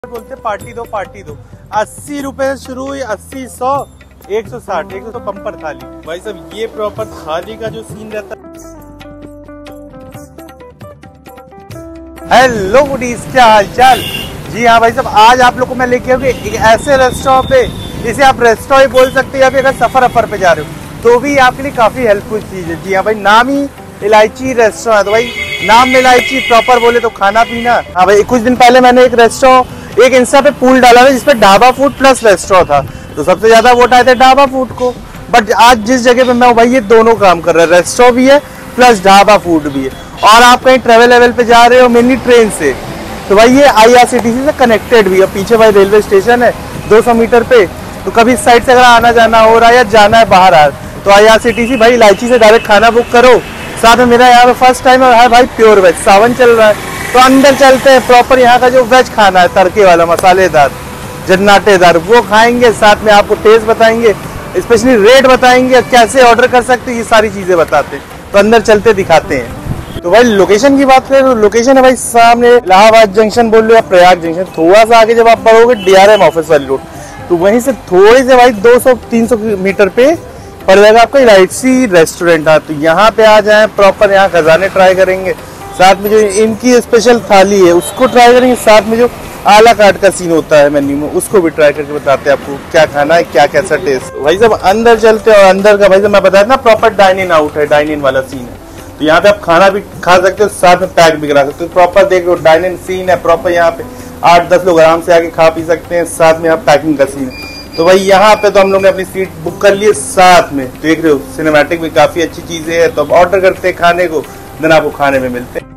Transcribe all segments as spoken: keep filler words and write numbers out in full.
बोलते पार्टी दो पार्टी दो। अस्सी रुपए से शुरू हुई, अस्सी सौ एक सौ साठ एक सौ तो बम्पर थाली। भाई साहब ये प्रॉपर थाली का जो सीन रहता है। हेलो गुडीज, क्या हाल चाल। जी हाँ भाई साहब, आज आप लोग को मैं लेके आऊंगी एक ऐसे रेस्टोरेंट पे, इसे आप रेस्टोरेंट ही बोल सकते हैं या फिर अगर सफर अफर पे जा रहे हो तो भी आपके लिए काफी हेल्पफुल चीज है। जी हाँ भाई, नाम ही इलायची रेस्टोरेंट है, तो भाई नाम में इलायची, प्रॉपर बोले तो खाना पीना। हाँ भाई, कुछ दिन पहले मैंने एक रेस्टोरेंट एक इंस्टा पे पूल डाला था जिसपे ढाबा फूड प्लस रेस्टोरेंट था, तो सबसे ज्यादा वोट आए थे ढाबा फूड को। बट आज जिस जगह पे मैं हूँ भाई, ये दोनों काम कर रहा है, रेस्टोरेंट भी है प्लस ढाबा फूड भी है। और आप कहीं ट्रेवल लेवल पे जा रहे हो मेनली ट्रेन से, तो भाई ये I R C T C से कनेक्टेड भी है। पीछे भाई रेलवे स्टेशन है दो सौ मीटर पे, तो कभी इस साइड से अगर आना जाना हो रहा है या जाना है बाहर आ तो I R C T C भाई इलायची से डायरेक्ट खाना बुक करो। साथ में मेरा यहाँ पे फर्स्ट टाइम है भाई प्योर वेज, सावन चल रहा है तो अंदर चलते हैं। प्रॉपर यहाँ का जो वेज खाना है, तड़के वाला मसालेदार जन्नाटेदार, वो खाएंगे। साथ में आपको टेस्ट बताएंगे, स्पेशली रेट बताएंगे, कैसे ऑर्डर कर सकते हैं, ये सारी चीजें बताते हैं। तो अंदर चलते दिखाते हैं। तो भाई लोकेशन की बात करें तो लोकेशन है भाई सामने इलाहाबाद जंक्शन बोल लो या प्रयाग जंक्शन, थोड़ा सा आगे जब आप बढ़ोगे डी आर एम ऑफिस वाली रोड, तो वहीं से थोड़े से भाई दो सौ तीन सौ मीटर पे पड़ जाएगा आपका इलायची रेस्टोरेंट। है तो यहाँ पे आ जाए, प्रॉपर यहाँ खजाने ट्राई करेंगे, साथ में जो इनकी स्पेशल थाली है उसको ट्राई करेंगे, साथ में जो आला कार्ट का सीन होता है मेन्यू में उसको भी ट्राई करके बताते हैं आपको क्या खाना है, क्या कैसा टेस्ट। भाई साहब अंदर चलते हैं, और अंदर का भाई साहब मैं बताया ना प्रॉपर डाइन इन आउट है, डाइन इन वाला सीन है। तो यहाँ पे आप खाना भी खा सकते हो, साथ में पैक भी करा सकते हो। प्रॉपर देख लो डाइन इन सीन है, प्रॉपर यहाँ पे आठ दस लोग आराम से आके खा पी सकते हैं, साथ में यहाँ पैकिंग का सीन है। तो भाई यहाँ पे तो हम लोग ने अपनी सीट बुक कर ली है, साथ में देख रहे हो सिनेमैटिक भी काफी अच्छी चीजें है। तो अब ऑर्डर करते हैं खाने को, देन आपको खाने में मिलते हैं।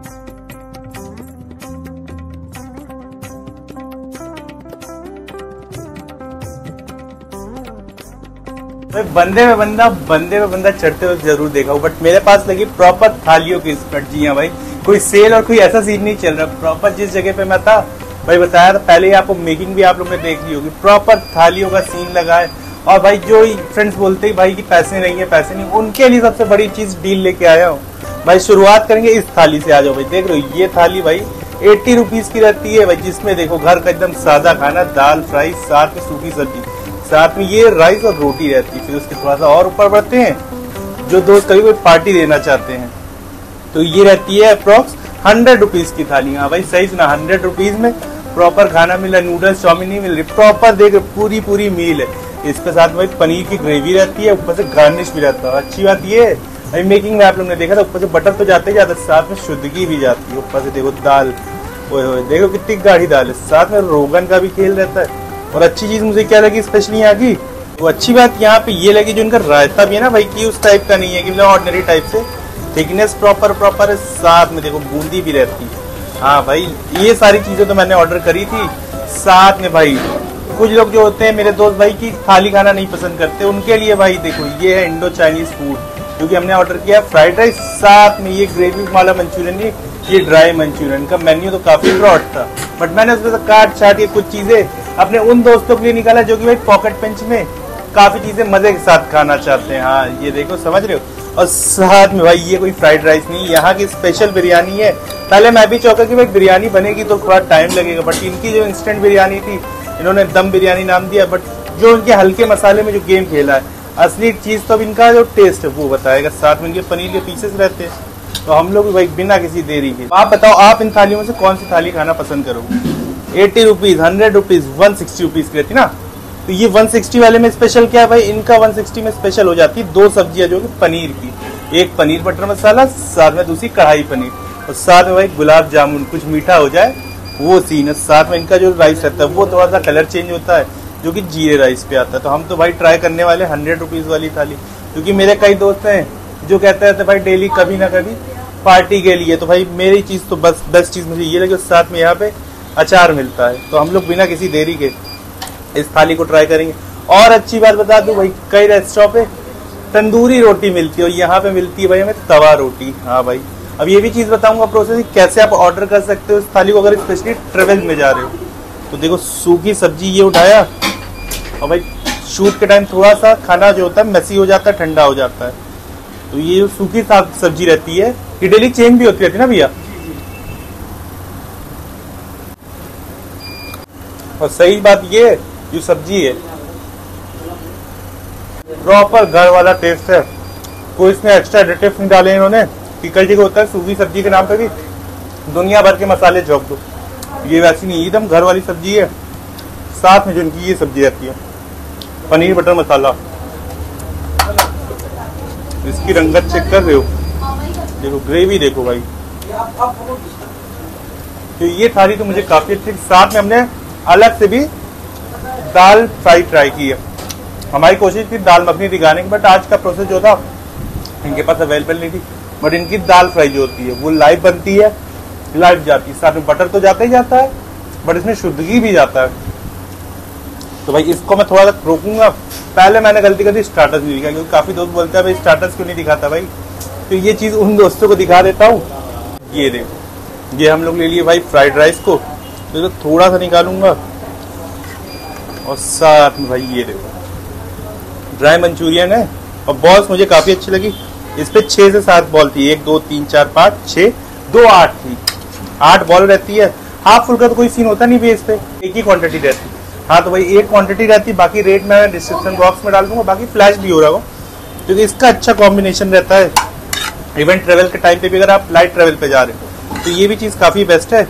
बंदे में बंदा बंदे में बंदा चढ़ते हुए जरूर देखा हूँ, बट मेरे पास लगी प्रॉपर थालियों की स्पॉट। जी हाँ भाई, कोई सेल और कोई ऐसा सीन नहीं चल रहा। प्रॉपर जिस जगह पे मैं था भाई बताया था पहले ही आपको, मेकिंग भी आप लोग ने देख ली होगी। प्रॉपर थालियों का सीन लगा है। और भाई जो फ्रेंड्स बोलते हैं भाई कि पैसे नहीं है पैसे नहीं, उनके लिए सबसे बड़ी चीज डील लेके आया हूँ भाई। शुरुआत करेंगे इस थाली से, आ जाओ भाई। देख लो ये थाली भाई एट्टी रुपीज की रहती है भाई, जिसमें देखो घर का एकदम सादा खाना, दाल फ्राई, साथ में सूखी सब्जी, साथ में ये राइस और रोटी रहती है। फिर उसके थोड़ा सा और ऊपर बढ़ते हैं, जो दोस्त कभी कोई पार्टी देना चाहते हैं तो ये रहती है अप्रोक्स हंड्रेड रुपीज की थाली। हाँ भाई सही सुना, हंड्रेड रुपीज में प्रॉपर खाना मिल रहा है, नूडल्स चाउमीन नहीं मिल रही, प्रॉपर देख पूरी पूरी मील है। इसके साथ में पनीर की ग्रेवी रहती है, ऊपर से गार्निश भी रहता है। अच्छी बात ये है भाई, मेकिंग में आप लोग ने देखा था ऊपर से बटर तो जाते ही जाता है, साथ में शुद्धगी भी जाती है। ऊपर से देखो दाल, ओए देखो कितनी गाढ़ी दाल है, साथ में रोगन का भी खेल रहता है। और अच्छी चीज मुझे क्या लगी स्पेशली यहाँ की, वो अच्छी बात यहाँ पे ये लगी जो इनका रायता भी है ना भाई, कि उस टाइप का नहीं है कि मतलब ऑर्डिनरी टाइप से, थिकनेस प्रॉपर प्रॉपर है। साथ में देखो बूंदी भी रहती है। हाँ भाई ये सारी चीजें तो मैंने ऑर्डर करी थी। साथ में भाई कुछ लोग जो होते हैं मेरे दोस्त भाई की थाली खाना नहीं पसंद करते, उनके लिए भाई देखो ये है इंडो चाइनीज फूड, क्योंकि हमने ऑर्डर किया फ्राइड राइस, साथ में ये ग्रेवी वाला मंचूरियन, ये ड्राई मंचूरियन। का मेन्यू तो काफी ब्रॉड था, बट मैंने उसमें से काट छाट के कुछ चीजें अपने उन दोस्तों के लिए निकाला जो कि भाई पॉकेट पिंच में काफी चीजें मजे के साथ खाना चाहते हैं। हाँ ये देखो, समझ रहे हो। और साथ में भाई ये कोई फ्राइड राइस नहीं, यहाँ की स्पेशल बिरयानी है। पहले मैं भी चौंका कि भाई बिरयानी बनेगी तो थोड़ा टाइम लगेगा, बट इनकी जो इंस्टेंट बिरयानी थी, इन्होंने दम बिरयानी नाम दिया, बट जो इनके हल्के मसाले में जो गेम खेला है, असली चीज तो अब इनका जो टेस्ट है वो बताएगा। साथ में इनके पनीर के पीसेस रहते हैं। तो हम लोग भाई बिना किसी देरी के, आप बताओ आप इन थालियों में से कौन सी थाली खाना पसंद करोगे। Eighty rupees, hundred rupees, one sixty rupees की रहती ना। तो ये वन सिक्सटी वाले में स्पेशल क्या है भाई, इनका वन सिक्सटी में स्पेशल हो जाती है दो सब्जियां जो कि पनीर की, एक पनीर बटर मसाला, साथ में दूसरी कढ़ाई पनीर, और साथ में भाई गुलाब जामुन, कुछ मीठा हो जाए वो सीन है। साथ में इनका जो राइस रहता है वो थोड़ा सा कलर चेंज होता है, जो कि जीरे राइस पे आता है। तो हम तो भाई ट्राई करने वाले हंड्रेड रुपीज वाली थाली, क्योंकि मेरे कई दोस्त हैं जो कहते रहते भाई डेली कभी ना कभी पार्टी के लिए, तो भाई मेरी चीज तो बस बेस्ट चीज मुझे ये लगी। साथ में यहाँ पे अचार मिलता है, तो हम लोग बिना किसी देरी के इस थाली को ट्राई करेंगे। और अच्छी बात बता दूं भाई, कई रेस्टोरेंट पे तंदूरी रोटी मिलती है और यहाँ पे मिलती है भाई हमें तवा रोटी। हाँ भाई, अब ये भी चीज बताऊंगा प्रोसेस कैसे आप ऑर्डर कर सकते हो इस थाली को अगर स्पेशली ट्रेवल में जा रहे हो। तो देखो सूखी सब्जी ये उठाया, और भाई शूट के टाइम थोड़ा सा खाना जो होता है मेसी हो जाता है, ठंडा हो जाता है। तो ये जो सूखी सब्जी रहती है ये डेली चेंज भी होती रहती है ना भैया। और सही बात ये है, जो सब्जी है प्रॉपर घर वाला टेस्ट है, कोई इसमें एक्स्ट्रा एडिटिव नहीं डाले इन्होंने। पिकल जी का होता है सूखी सब्जी के नाम पे भी दुनिया भर के मसाले झोंक दो, ये वैसी नहीं, एकदम घर वाली सब्जी है। साथ में जो इनकी ये सब्जी रहती है पनीर बटर मसाला, इसकी रंगत चेक कर रहे हो, देखो ग्रेवी देखो भाई। तो ये थाली तो मुझे काफी अच्छी। साथ में हमने अलग से भी दाल फ्राई ट्राई की है। हमारी कोशिश थी दाल मखनी दिखाने की, बट आज का प्रोसेस जो था इनके पास अवेलेबल नहीं थी। बट इनकी दाल फ्राई जो होती है वो लाइव बनती है, लाइव जाती है, साथ में बटर तो जाता ही जाता है, बट इसमें शुद्धगी भी जाता है। तो भाई इसको मैं थोड़ा सा रोकूंगा। पहले मैंने गलती कर दी, स्टार्टर्स नहीं दिखा, क्योंकि काफी दोस्त बोलते हैं भाई स्टार्टर्स क्यों नहीं दिखाता भाई, तो ये चीज उन दोस्तों को दिखा देता हूँ। ये देखो, ये हम लोग ले लिए भाई फ्राइड राइस को, तो थोड़ा सा निकालूंगा, और साथ में भाई ये देखो ड्राई मंचूरियन है। और बॉल्स मुझे काफी अच्छी लगी, इस पे छह से सात बॉल थी, एक दो तीन चार पाँच छह, दो आठ थी, आठ बॉल रहती है। हाफ फुल का तो कोई सीन होता नहीं बेस पे, एक ही क्वांटिटी रहती। हाँ तो भाई एक क्वांटिटी रहती, बाकी रेट मैं डिस्क्रिप्शन बॉक्स में डाल दूंगा, बाकी फ्लैश भी हो रहा हो, क्योंकि इसका अच्छा कॉम्बिनेशन रहता है। इवेंट ट्रेवल के टाइम पे भी अगर आप लाइट ट्रेवल पे जा रहे हो तो ये भी चीज काफी बेस्ट है।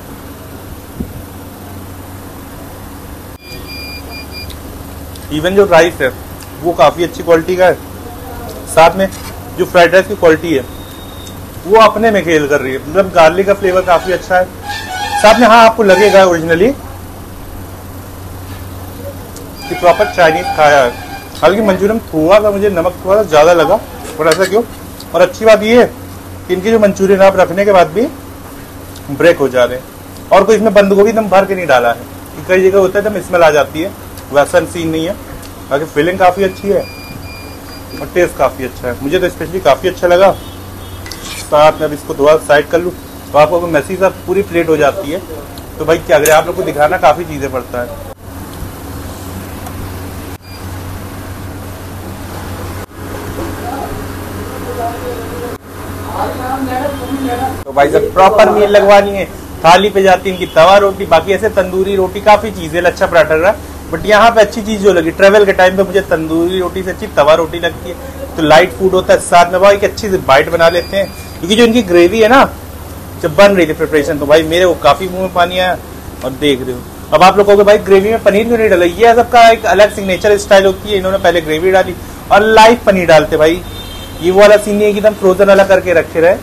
इवन जो राइस है वो काफी अच्छी क्वालिटी का है, साथ में जो फ्राइड राइस की क्वालिटी है वो अपने में खेल कर रही है, मतलब गार्लिक का फ्लेवर काफी अच्छा है। साथ में हाँ आपको लगेगा ओरिजिनली कि प्रॉपर चाइनीज खाया है, हालांकि मंचूरियन थोड़ा सा मुझे नमक थोड़ा सा ज्यादा लगा, और ऐसा क्यों। और अच्छी बात ये है कि इनके जो मंचूरियन आप रखने के बाद भी ब्रेक हो जा रहे हैं, और कोई इसमें बंद गोभी एकदम भर के नहीं डाला है, कि कई जगह होता है एकदम स्मेल आ जाती है, वैसा सीन नहीं है। बाकी फीलिंग काफी अच्छी है और टेस्ट काफी अच्छा है, मुझे तो स्पेशली काफी अच्छा लगा। साथ में अब इसको थोड़ा साइड कर लूँ तो आपको मैसी सा पूरी प्लेट हो जाती है। तो भाई क्या करें, आप लोग को दिखाना काफी चीजें पड़ता है। तो भाई जब प्रॉपर मील लगवानी है, थाली पे जाती है इनकी तवा रोटी, बाकी ऐसे तंदूरी रोटी काफी चीजें अच्छा पराठा रहा, बट यहाँ पे अच्छी चीज जो लगी ट्रेवल के टाइम पे मुझे तंदूरी रोटी से अच्छी तवा रोटी लगती है। तो लाइट फूड होता है, साथ में भाई एक अच्छी सी बाइट बना लेते हैं, क्योंकि जो इनकी ग्रेवी है ना जब बन रही थी प्रिपरेशन, तो भाई मेरे को काफी मुंह में पानी आया। और देख रहे हो अब आप लोगों को भाई ग्रेवी में पनीर क्यों नहीं डाला, ये सबका एक अलग सिग्नेचर स्टाइल होती है। इन्होंने पहले ग्रेवी डाली और लाइव पनीर डालते भाई, ये वाला सीन नहीं है कि एकदम फ्रोजन वाला करके रखे रहे।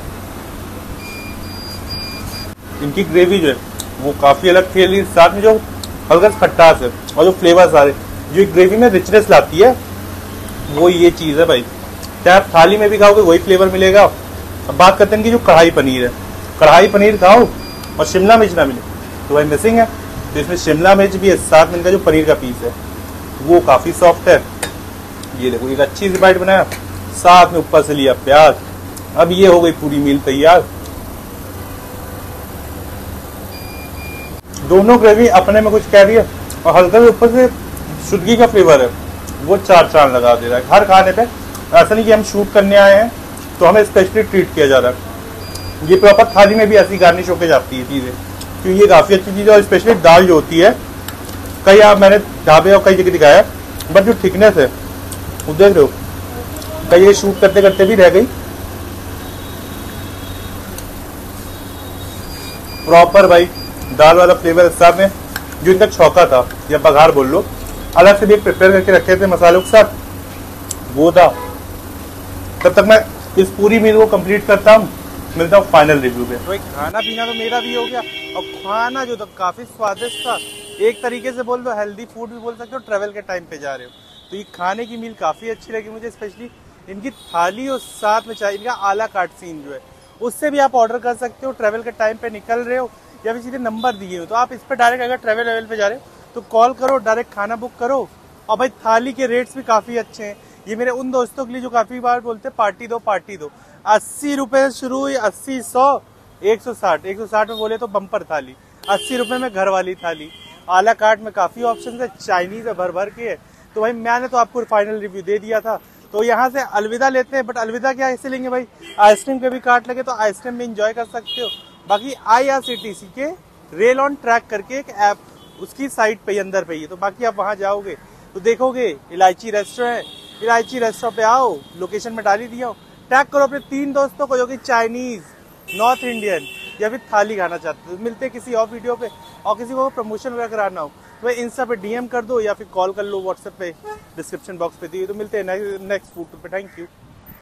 इनकी ग्रेवी जो है वो काफी अलग थी, साथ में जो हल्का खट्टास है और जो फ्लेवर्स आ रहे जो ग्रेवी में रिचनेस लाती है, वो ये चीज है भाई। चाहे आप थाली में भी खाओगे वही फ्लेवर मिलेगा। अब बात करते हैं कि जो कढ़ाई पनीर है, कढ़ाई पनीर खाओ और शिमला मिर्च ना मिले तो भाई मिसिंग है। तो इसमें शिमला मिर्च भी है, साथ में इनका जो पनीर का पीस है वो काफी सॉफ्ट है। ये देखो एक अच्छी सी बाइट बनाया, साथ में ऊपर से लिया प्याज। अब ये हो गई पूरी मील तैयार। दोनों ग्रेवी अपने में कुछ कह रही है, और हल्का से ऊपर से शुद्धगी का फ्लेवर है वो चार चांद लगा दे रहा है हर खाने पे। ऐसा नहीं कि हम शूट करने आए हैं तो हमें स्पेशली ट्रीट किया जा रहा है। ये प्रॉपर थाली में भी ऐसी गार्निश होकर जाती है चीजें, क्योंकि ये काफी अच्छी चीज है। और स्पेशली दाल जो होती है, कई आप मैंने ढाबे और कई जगह दिखाया, बट जो थिकनेस है वो देख रहे हो, कई ये शूट करते करते भी रह गई। प्रॉपर भाई दाल वाला फ्लेवर, साथ में जो इनका छौका था या बघार बोल लो, अलग से भी प्रिपेयर करके रखे थे मसालों के साथ, वो था। तब तक मैं इस पूरी मील को कंप्लीट करता हूँ, मिलता हूँ फाइनल रिव्यू में। तो एक खाना पीना तो मेरा भी हो गया, और खाना जो था काफी स्वादिष्ट था। एक तरीके से बोल दो हेल्दी फूड भी बोल सकते हो, ट्रेवल के टाइम पे जा रहे हो तो ये खाने की मील काफी अच्छी लगी मुझे। स्पेशली इनकी थाली और साथ में चाहिए इनका आला कार्ट सीन जो है, उससे भी आप ऑर्डर कर सकते हो। ट्रेवल के टाइम पे निकल रहे हो या फिर सीधे नंबर दिए हो तो आप इस पर डायरेक्ट अगर ट्रेवल लेवल पे जा रहे हो तो कॉल करो, डायरेक्ट खाना बुक करो। और भाई थाली के रेट्स भी काफी अच्छे हैं। ये मेरे उन दोस्तों के लिए जो काफी बार बोलते हैं पार्टी दो पार्टी दो, अस्सी रुपए से शुरू हुई, अस्सी सौ एक सौ साठ एक सौ साठ में बोले तो बम्पर थाली, अस्सी रुपए में घर वाली थाली। आला कार्ट में काफी ऑप्शन है, चाइनीज है भर भर के है। तो भाई मैंने तो आपको फाइनल रिव्यू दे दिया था, तो यहाँ से अलविदा लेते हैं। बट अलविदा क्या ऐसे लेंगे भाई, आइसक्रीम के भी कार्ट लगे तो आइसक्रीम भी इंजॉय कर सकते हो। बाकी I R C T C के रेल ऑन ट्रैक करके एक ऐप उसकी साइड पे ही, अंदर पे ही। तो बाकी आप वहां जाओगे तो देखोगे इलायची रेस्टोरेंट है। इलायची रेस्टोरेंट पे आओ, लोकेशन में डाल ही दिया हो, टैग करो अपने तीन दोस्तों को जो कि चाइनीज, नॉर्थ इंडियन या फिर थाली खाना चाहते हो। मिलते हैं किसी और वीडियो पे, और किसी को प्रमोशन वगैरह कराना हो तो इंस्टा पे डीएम कर दो या फिर कॉल कर लो व्हाट्सएप पे, डिस्क्रिप्शन बॉक्स पे दिए। तो मिलते हैं नेक्स्ट फूड पे। Thank you.